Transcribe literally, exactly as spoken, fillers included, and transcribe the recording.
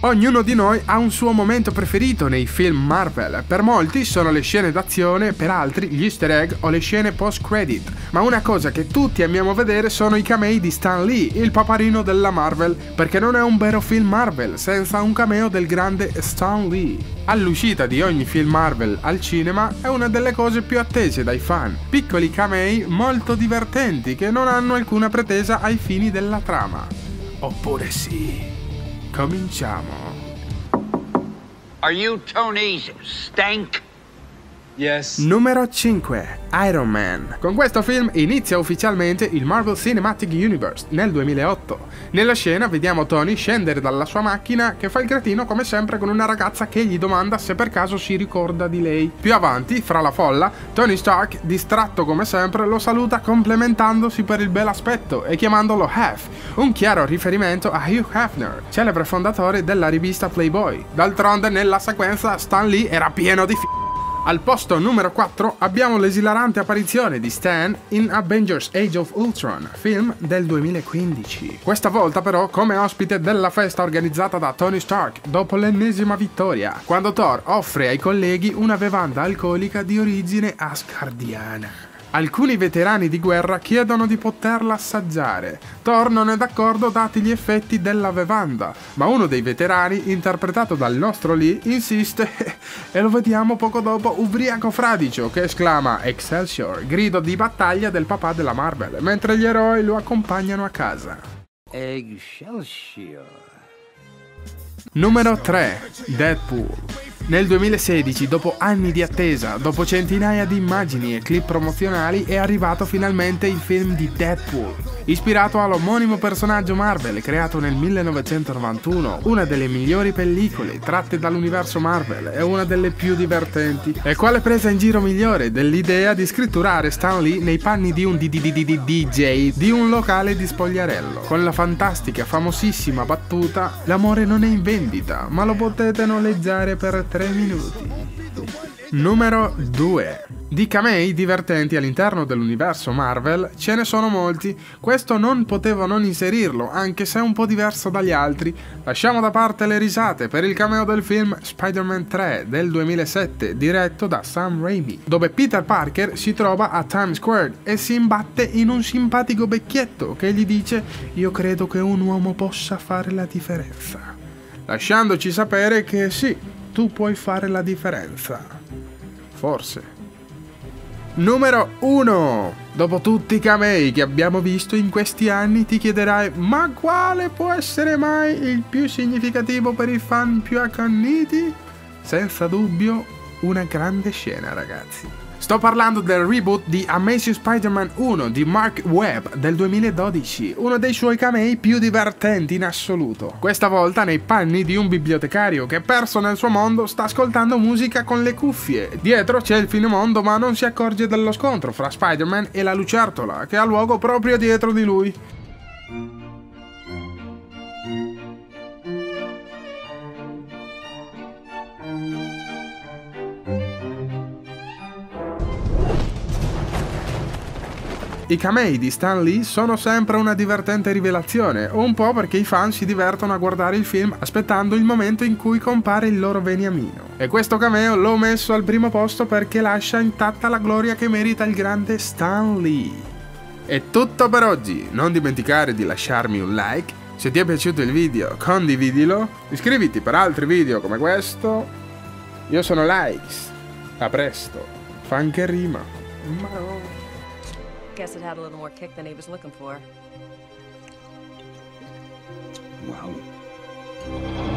Ognuno di noi ha un suo momento preferito nei film Marvel. Per molti sono le scene d'azione, per altri gli easter egg o le scene post-credit. Ma una cosa che tutti amiamo vedere sono i camei di Stan Lee, il paparino della Marvel, perché non è un vero film Marvel senza un cameo del grande Stan Lee. All'uscita di ogni film Marvel al cinema è una delle cose più attese dai fan. Piccoli camei molto divertenti che non hanno alcuna pretesa ai fini della trama. Oppure sì. Cominciamo. Are you Tony's stank? Yes. Numero cinque. Iron Man. Con questo film inizia ufficialmente il Marvel Cinematic Universe nel duemilaotto. Nella scena vediamo Tony scendere dalla sua macchina che fa il cretino come sempre con una ragazza che gli domanda se per caso si ricorda di lei. Più avanti, fra la folla, Tony Stark, distratto come sempre, lo saluta complimentandosi per il bel aspetto e chiamandolo Hef, un chiaro riferimento a Hugh Hefner, celebre fondatore della rivista Playboy. D'altronde nella sequenza Stan Lee era pieno di f***. Al posto numero quattro abbiamo l'esilarante apparizione di Stan in Avengers Age of Ultron, film del duemilaquindici. Questa volta però come ospite della festa organizzata da Tony Stark dopo l'ennesima vittoria, quando Thor offre ai colleghi una bevanda alcolica di origine asgardiana. Alcuni veterani di guerra chiedono di poterla assaggiare. Thor non è d'accordo dati gli effetti della bevanda, ma uno dei veterani, interpretato dal nostro Lee, insiste e lo vediamo poco dopo ubriaco fradicio che esclama Excelsior, grido di battaglia del papà della Marvel, mentre gli eroi lo accompagnano a casa. Excelsior. Numero tre. Deadpool. Nel duemilasedici, dopo anni di attesa, dopo centinaia di immagini e clip promozionali, è arrivato finalmente il film di Deadpool, ispirato all'omonimo personaggio Marvel creato nel millenovecentonovantuno, una delle migliori pellicole tratte dall'universo Marvel e una delle più divertenti. E quale presa in giro migliore dell'idea di scritturare Stan Lee nei panni di un D J di un locale di Spogliarello, con la fantastica, famosissima battuta «L'amore non è in vendita, ma lo potete noleggiare per tre minuti». Numero due. Di camei divertenti all'interno dell'universo Marvel ce ne sono molti, questo non potevo non inserirlo, anche se è un po' diverso dagli altri. Lasciamo da parte le risate per il cameo del film Spider-Man tre del duemilasette, diretto da Sam Raimi, dove Peter Parker si trova a Times Square e si imbatte in un simpatico vecchietto che gli dice «Io credo che un uomo possa fare la differenza», lasciandoci sapere che sì, tu puoi fare la differenza. Forse. Numero uno. Dopo tutti i camei che abbiamo visto in questi anni ti chiederai ma quale può essere mai il più significativo per i fan più accaniti? Senza dubbio una grande scena, ragazzi. Sto parlando del reboot di Amazing Spider-Man uno di Mark Webb del duemiladodici, uno dei suoi camei più divertenti in assoluto. Questa volta nei panni di un bibliotecario che, perso nel suo mondo, sta ascoltando musica con le cuffie. Dietro c'è il finimondo ma non si accorge dello scontro fra Spider-Man e la lucertola, che ha luogo proprio dietro di lui. I camei di Stan Lee sono sempre una divertente rivelazione, un po' perché i fan si divertono a guardare il film aspettando il momento in cui compare il loro beniamino. E questo cameo l'ho messo al primo posto perché lascia intatta la gloria che merita il grande Stan Lee. È tutto per oggi, non dimenticare di lasciarmi un like, se ti è piaciuto il video condividilo, iscriviti per altri video come questo. Io sono Likes, a presto, fa anche rima. Ma... Guess it had a little more kick than he was looking for. Wow.